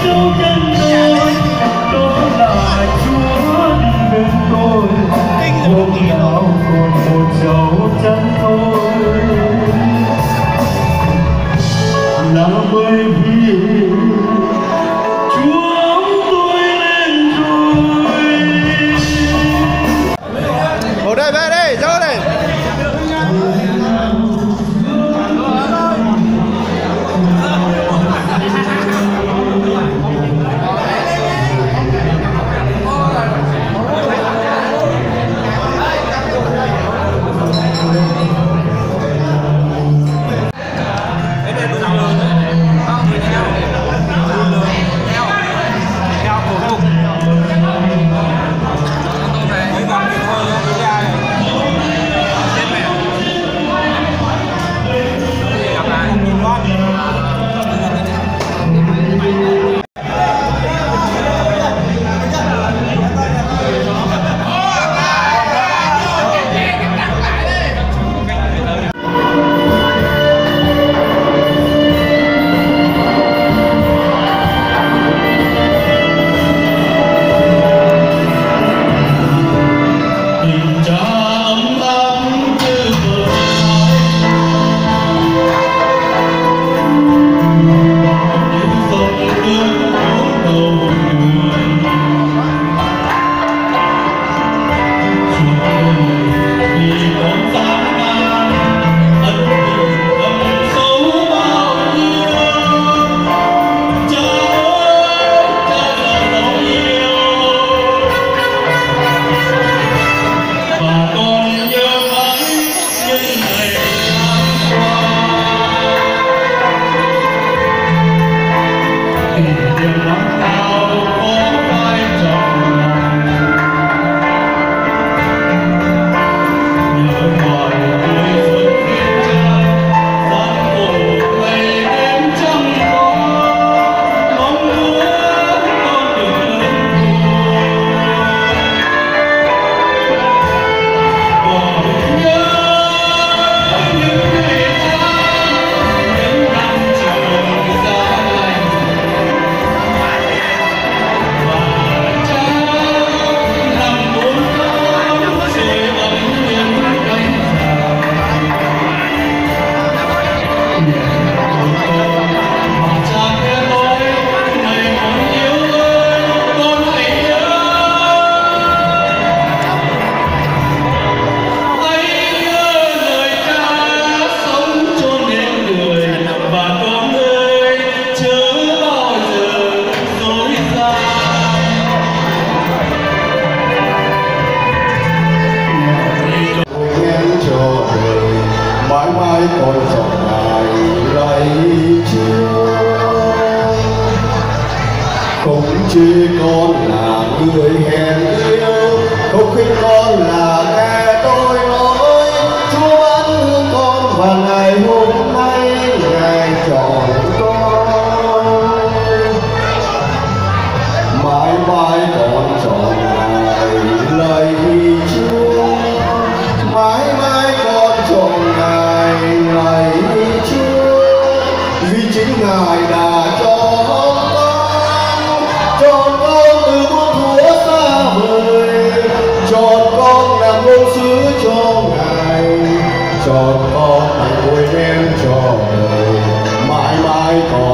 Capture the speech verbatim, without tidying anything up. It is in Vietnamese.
dấu chân tôi, đó là Chúa đi bên tôi. Hôm nào còn một dấu chân thôi, là bởi vì Chúa ấm tôi lên rồi. Ngồi đây, về đây, dỡ đây. Chỉ con là người hèn yêu, không khinh con là kẻ tội lỗi. Chúa ban thương con và ngày hôm nay Ngài chọn con. Mãi mãi con chọn Ngài lời Chúa, mãi mãi con chọn Ngài lời Chúa, vì chính Ngài đã cho chọn con từ muôn thuở xa vời, chọn con làm ngôn sứ cho Ngài, chọn con làm ngôi men cho đời, mãi mãi con